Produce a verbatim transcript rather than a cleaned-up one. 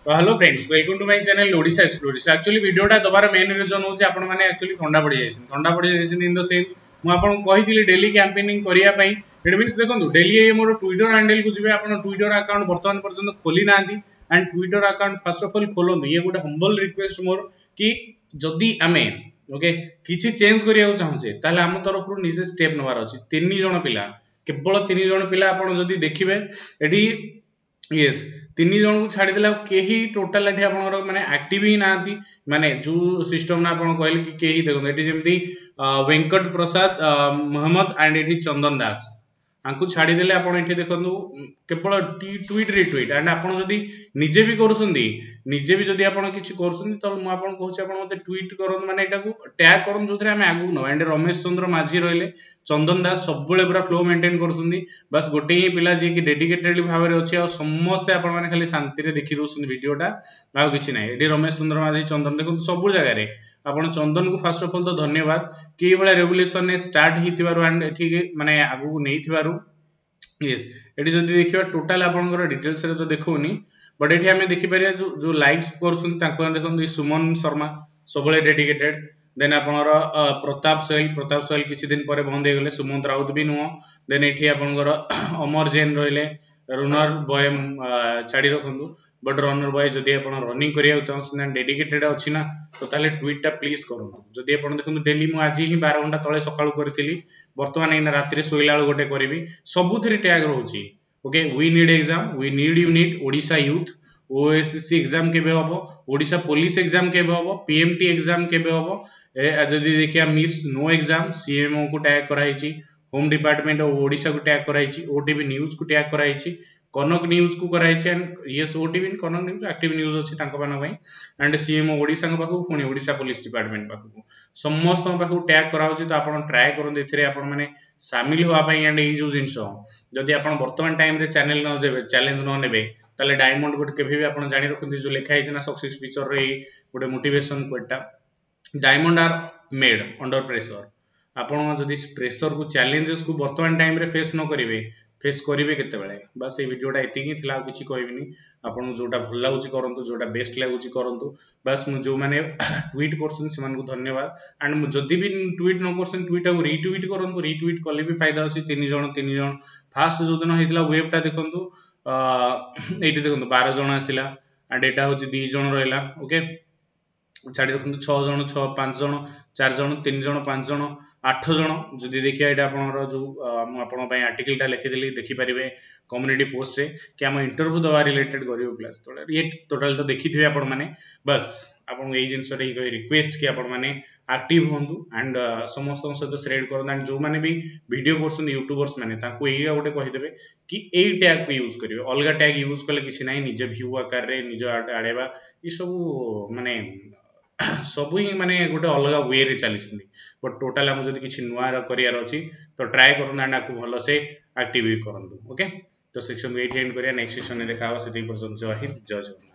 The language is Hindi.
तो hello friends, welcome to my channel Odisha exploration. Actually वीडियोटा दबार मेन रीजन होची आपण माने एक्चुअली ठंडा पड़ी जायछन ठंडा पड़ी जायछन इन द सेंस मु आपण कहितली डेली कैंपेनिंग करिया पई। इट मींस देखंतु डेली ये मोर ट्विटर हैंडल को जिवे आपण ट्विटर अकाउंट वर्तमान पर्यंत खोली नांती and twitter account first of all खोलंतु। ये गोटे हम्बल रिक्वेस्ट मोर कि जदी आमे ओके किछि चेंज करिया चाहूचे ताले हम तरफ रु निजे स्टेप नवार अछि। तीन जण पिला केवल तीन जण पिला आपण जदी देखिबे एडी यस तीन जन को छाड़ी देला केही टोटल एठी आपनकर माने एक्टिव ही नांती माने जो सिस्टम ना आपण कहले कि केही देखो एठी जेमती वेंकट प्रसाद मोहम्मद एंड एठी चंदन दास आंकु छाड़ी देले आपण एठी देखंतु केवल ट्वीट रिट्वीट एंड आपण जदी निजे भी करसुंदी निजे भी जदी आपण किछि करसुंदी त मु आपण कहूछि आपण मते ट्वीट करन माने एटा को टैग करन जोथरे हम आगु न एंड रमेश चंद्र माझी रहले चंदन दास सब बेले पूरा फ्लो मेंटेन करसुंदी। बस गोटे ही पिला जे कि डेडिकेटेडली भाव रे अछि आ समस्त आपण माने खाली शांति रे देखि दोसुंदी वीडियोटा आ किछि नै। एठी रमेश चंद्र माझी चंदन देखो सब जगह रे आपण चंदन को फर्स्ट ऑफ ऑल तो धन्यवाद कि ए बळे रेवोल्यूशन ने स्टार्ट हिथिबारु एंड एठी माने आगु नेइथिबारु। यस एठी जदी देखिबा टोटल आपनकर डिटेल्स रे तो देखौनी बट एठी हमें देखि परिया जो जो लाइक्स करसुन ताको देखन सुमन शर्मा सबले डेडिकेटेड देन आपनकर प्रताप सैल प्रताप सैल किछि दिन परे बंद हे गेले सुमंत राउत भी नुओ देन एठी आपनकर अमर जैन रहले रनर बॉय छाड़ी रखंदु बट रनर बॉय जदी आपण रनिंग करिया चाहछन डेडिकेटेड अछि ना तो ताले ट्वीट टा प्लीज करंतु। जदी आपण देखंतु डेली मु आज ही बारह घंटा तळे सकाळु करथिली वर्तमान एना रात्री सोइला गोटे करबी सबुथि टैग रहउची। Okay we need exam we need unit Odisha youth OSSC exam केबे हबो ओडिशा पुलिस एग्जाम केबे हबो पीएमटी एग्जाम केबे हबो ए जदी देखिया मिस नो एग्जाम सीएमओ को टैग कराइची होम डिपार्टमेंट ऑफ ओडिशा को टैग कराइची ओटीवी न्यूज को टैग कराइची कनक न्यूज को कराइची and yes OTV Kanak news active news अछि तांको माने भाई एंड सीएमओ ओडिशा को पाखु पुनी ओडिशा पुलिस डिपार्टमेंट पाखु समस्त पाखु टैग कराउची। तो आपण ट्राई करन एथिरे आपण माने शामिल होआ पई एंड ए जो जिंस जदी आपण वर्तमान टाइम रे चैनल न देबे चैलेंज न नेबे ताले डायमंड गोटे केबे भी आपण जानि रखंती जो लेखा है ना सक्सेस फीचर रे गोटे motivation quote diamond are made under pressure. आपण जदी प्रेशर को चैलेंजेस को वर्तमान टाइम रे फेस न करिवे फेस करिवे केते बेले बस ए वीडियोटा एति ही थिला किछि कहबिनी आपण जोटा भल लागुची करंतु जोटा बेस्ट लागुची करंतु। बस मु जो माने ट्वीट करसन समान को धन्यवाद एंड जदी भी ट्वीट न करसन ट्वीट को रीट्वीट करंतु रीट्वीट कले भी फायदा अछि। तीन जण तीन जण फास्ट जो दिन हेतला वेबटा देखंतु एठी देखंतु बारह जण आसिला एंड एटा होची दो जण रहला ओके छाड़ी रखंतु छह जण छह पांच जण चार जण तीन जण पांच जण आठ जण जदी देखिया एटा आपनर जो मु आपन पय आर्टिकल टा लिखि देली देखि परिबे कम्युनिटी पोस्ट रे कि हम इंटरव्यू दवा रिलेटेड करियो क्लास तो ये टोटल तो देखि थिबे आपन माने बस आपन एई जिंस रे ही रिक्वेस्ट कि आपन माने एक्टिव होंदु एंड समस्त सहित शेयर करन एंड जो माने भी वीडियो करसन यूट्यूबर्स माने ताको एई गोटे कहि देबे कि एई टैग को यूज करिवे अलगा टैग यूज करले किछि नै निजे व्यू आकार रे निजे आडेबा ई सब माने सब ही माने गोटे अलग वे रे चली बट टोटल हम जदी किछि नुआ करियार अछि तो ट्राई करन एंड आपको भलो से एक्टिव करंतु। ओके तो सेक्शन एट एंड करिया नेक्स्ट सेक्शन में देखा हो सेति पर्यंत जय हिंद जय जगन्नाथ।